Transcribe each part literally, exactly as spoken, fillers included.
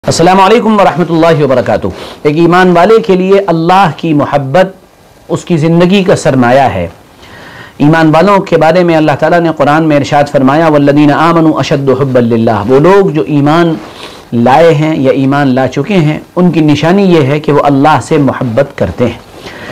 अस्सलामु अलैकुम वरहमतुल्लाहि वबरकातुहू। एक ईमान वाले के लिए अल्लाह की मोहब्बत उसकी ज़िंदगी का सरमाया है। ईमान वालों के बारे में अल्लाह ताला ने कुरान में इरशाद फरमाया, वल्लज़ीना आमनू अशद्दु हुब्बन लिल्लाह। वो लोग जो ईमान लाए हैं या ईमान ला चुके हैं, उनकी निशानी ये है कि वो अल्लाह से मोहब्बत करते हैं।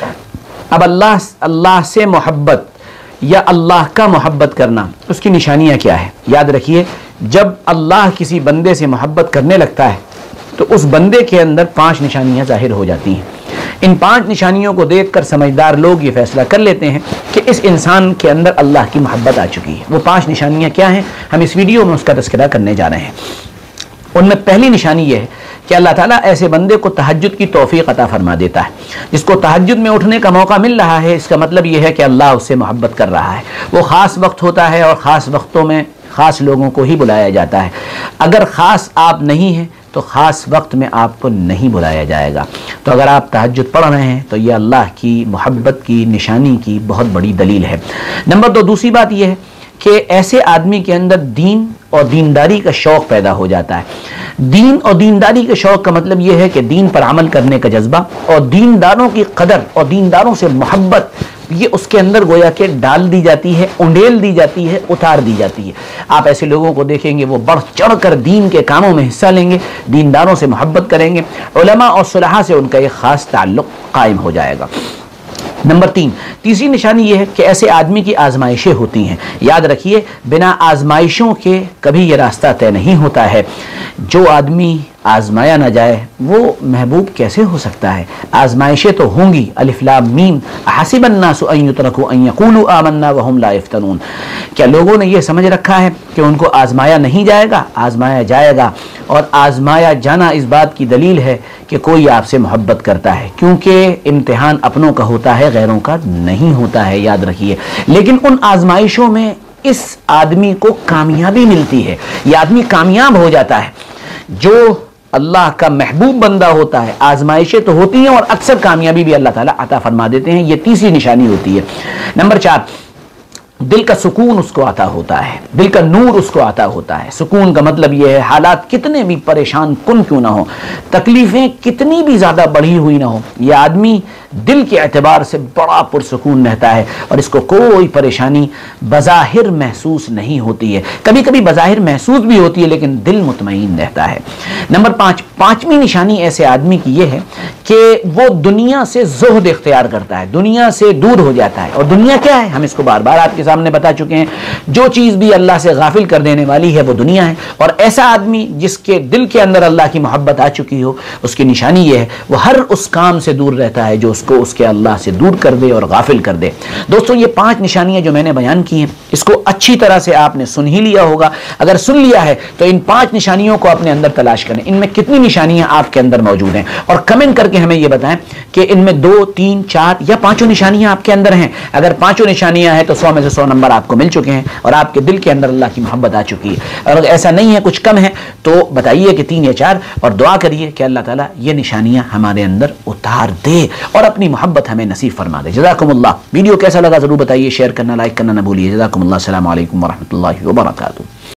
अब अल्लाह अल्लाह से मोहब्बत या अल्लाह का मोहब्बत करना, उसकी निशानियाँ क्या है? याद रखिए, जब अल्लाह किसी बंदे से मोहब्बत करने लगता है तो उस बंदे के अंदर पांच निशानियां जाहिर हो जाती हैं। इन पांच निशानियों को देखकर समझदार लोग ये फैसला कर लेते हैं कि इस इंसान के अंदर अल्लाह की मोहब्बत आ चुकी है। वो पांच निशानियां क्या हैं, हम इस वीडियो में उसका तज़किरा करने जा रहे हैं। उनमें पहली निशानी ये है कि अल्लाह ताला ऐसे बंदे को तहज्जुद की तौफीक अता फरमा देता है। जिसको तहज्जुद में उठने का मौका मिल रहा है, इसका मतलब ये है कि अल्लाह उससे मोहब्बत कर रहा है। वो ख़ास वक्त होता है और ख़ास वक्तों में ख़ास लोगों को ही बुलाया जाता है। अगर ख़ास आप नहीं हैं तो ख़ास वक्त में आपको नहीं बुलाया जाएगा। तो अगर आप तहज्जुद पढ़ रहे हैं तो यह अल्लाह की मोहब्बत की निशानी की बहुत बड़ी दलील है। नंबर दो, दूसरी बात यह है कि ऐसे आदमी के अंदर दीन और दीनदारी का शौक़ पैदा हो जाता है। दीन और दीनदारी के शौक़ का मतलब यह है कि दीन पर अमल करने का जज्बा और दीनदारों की कदर और दीनदारों से मोहब्बत, ये उसके अंदर गोया के डाल दी जाती है, उंडेल दी जाती है, उतार दी जाती है। आप ऐसे लोगों को देखेंगे वो बढ़ चढ़ कर दीन के कामों में हिस्सा लेंगे, दीनदारों से मोहब्बत करेंगे, उलमा और सुलहा से उनका एक ख़ास ताल्लुक़ कायम हो जाएगा। नंबर तीन, तीसरी निशानी यह है कि ऐसे आदमी की आजमाइशें होती हैं। याद रखिए, बिना आजमाइशों के कभी ये रास्ता तय नहीं होता है। जो आदमी आजमाया ना जाए वो महबूब कैसे हो सकता है? आजमाइशें तो होंगी। अलिफ लाम मीम हसिबन नासु अन युतरकू अन यक़ूलू आमन्ना वहुम ला यफ्तनून। क्या लोगों ने यह समझ रखा है कि उनको आजमाया नहीं जाएगा? आजमाया जाएगा। और आजमाया जाना इस बात की दलील है कि कोई आपसे मोहब्बत करता है, क्योंकि इम्तिहान अपनों का होता है, गैरों का नहीं होता है। याद रखिए, लेकिन उन आजमाइशों में इस आदमी को कामयाबी मिलती है। यह आदमी कामयाब हो जाता है। जो अल्लाह का महबूब बंदा होता है, आजमाइशें तो होती हैं और अक्सर कामयाबी भी अल्लाह ताला अता फरमा देते हैं। ये तीसरी निशानी होती है। नंबर चार, दिल का सुकून उसको आता होता है, दिल का नूर उसको आता होता है। सुकून का मतलब यह है, हालात कितने भी परेशान कुन क्यों ना हो, तकलीफ़ें कितनी भी ज़्यादा बढ़ी हुई ना हो, यह आदमी दिल के एतबार से बड़ा पुरसुकून रहता है और इसको कोई परेशानी बज़ाहिर महसूस नहीं होती है। कभी कभी बज़ाहिर महसूस भी होती है, लेकिन दिल मुतमईन रहता है। नंबर पाँच, पाँचवीं निशानी ऐसे आदमी की यह है कि वो दुनिया से ज़ुहद इख्तियार करता है, दुनिया से दूर हो जाता है। और दुनिया क्या है, हम इसको बार बार आपके सामने बता चुके हैं। जो चीज़ भी अल्लाह से गाफिल कर देने वाली है वो दुनिया है। और ऐसा आदमी जिसके दिल के अंदर अल्लाह की मोहब्बत आ चुकी हो, उसकी निशानी ये है, वो हर उस काम से दूर रहता है जो उसको उसके अल्लाह से दूर कर दे और गाफिल कर दे। दोस्तों, ये पांच निशानियां जो मैंने बयान की हैं, इसको अच्छी तरह से आपने सुन ही लिया होगा। अगर सुन लिया है तो इन पांच निशानियों को अपने अंदर तलाश करें। इनमें कितनी निशानियां आपके अंदर मौजूद हैं और कमेंट करके हमें ये बताएं कि इनमें दो, तीन, चार या पांचों निशानियां आपके अंदर हैं। अगर पांचों निशानियां हैं तो सौ में से सौ नंबर आपको मिल चुके हैं और आपके दिल के अंदर अल्लाह की मोहब्बत आ चुकी है। और अगर ऐसा नहीं है, कुछ कम है, तो बताइए कि तीन या चार, और दुआ करिए कि अल्लाह ताला ये निशानियां हमारे अंदर उतार दे और अपनी मोहब्बत हमें नसीब फरमा दे। जज़ाकुमुल्लाह। वीडियो कैसा लगा जरूर बताइए, शेयर करना, लाइक करना ना भूलिए। जज़ाकुमुल्लाह। अस्सलामु अलैकुम वरहमतुल्लाहि वबरकातुहू।